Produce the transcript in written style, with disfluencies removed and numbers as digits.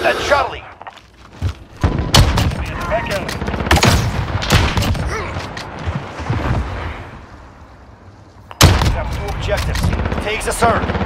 At Charlie. Back out. We have 2 objectives. Takes a turn.